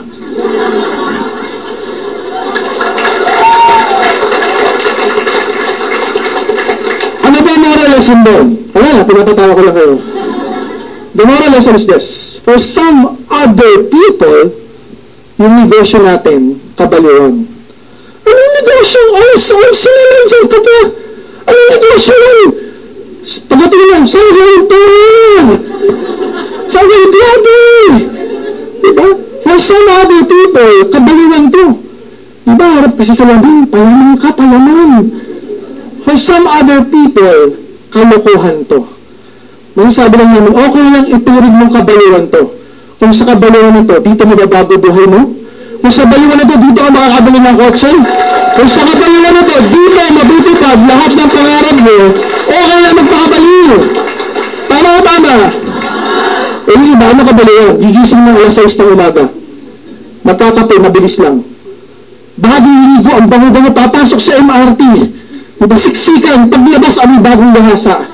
Ano ba yung moral lesson doon? Wala, pinapatawa ko lang kayo. The moral lesson is this. For some other people, yung negosyo natin, kabaliwan. Anong negosyo? Ay, saan sila lang dyan ka pa? Anong negosyo yan? Pagdating lang, saan yung pera? Saan yung grabe? Diba? For some other people, kabaliwan to. Diba, harap kasi sa labi, payaman ka, payaman. For some other people, kalokohan to. Masasabi lang namin, okay lang iturig mong kabaliwan to. Kung sa kabaliwan na to, dito mababago buhay mo. Kung sa baliwan na to, dito ka makakabali ng kotse. Kung sa kabaliwan na to, dito mabutipad lahat ng pangarap mo, okay lang magpakabaliw. Tama o tama? E yung iba, ano kabaliwan? Gigising ng alas sais ng umaga. Magkakape, mabilis lang. Bagong ligo, ang bango-bango, papasok sa M R T. Diba, siksikan, paglabas, ang bagong lahasa.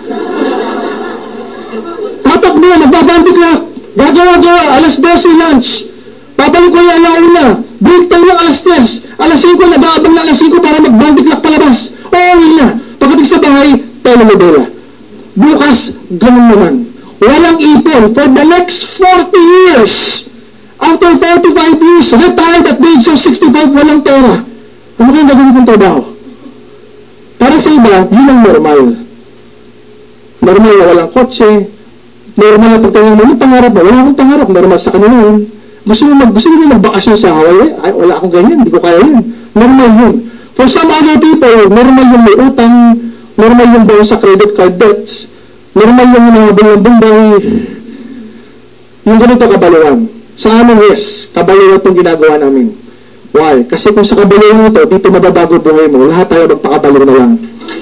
Tatakbo, magbabantik na. Gagawa-gawa, alas dose lunch. Babalik ko yung alauna. Break time ng alas tres. Alas singko, nag-aabang na alas singko para magbantik lang palabas. Oo, na. Pagdating sa bahay, telenovela. Bukas, ganun naman. Walang ipon for the next forty years. After forty-five years, retired at the age of sixty-five, walang pera. Ano kayong gagawin kong trabaho? Para sa iba, yun ang normal. Normal na walang kotse. Normal na pagtanong mo, yung pangarap mo, wala akong pangarap, normal sa kanila yun. Gusto mo mag, gusto mo magbakasyon sa Hawaii? Ay, wala akong ganyan, hindi ko kaya yun. Normal yun. For some other people, normal yung may utang, normal yung bawa sa credit card debts, normal yung nangabal ng bumbay. Yung ganito kabaliwan. Sa amin, yes, kabaliwan itong ginagawa namin. Why? Kasi kung sa kabaliwan ito, dito mababago buhay mo, lahat tayo magpakabaliw na lang.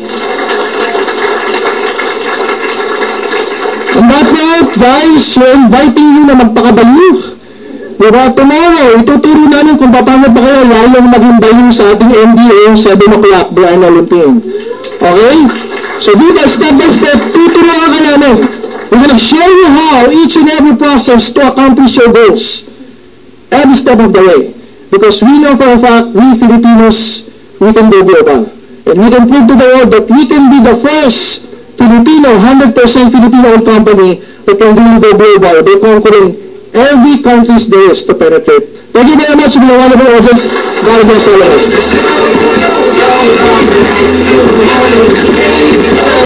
On that note, guys, we're inviting you na magpakabaliw. Diba, tomorrow, ituturo namin kung paano ba kayo lalong maging baliw sa ating M D A seven o'clock, Brian Olympian. Okay? So dito, step by step, tuturuan ka namin. We're gonna show you how each and every process to accomplish your goals. Every step of the way. Because we know for a fact, we Filipinos, we can go global. And we can prove to the world that we can be the first Filipino, one hundred percent Filipino-owned company that can really go global by conquering every country there is to penetrate. Thank you very much for the wonderful audience. God bless all of us.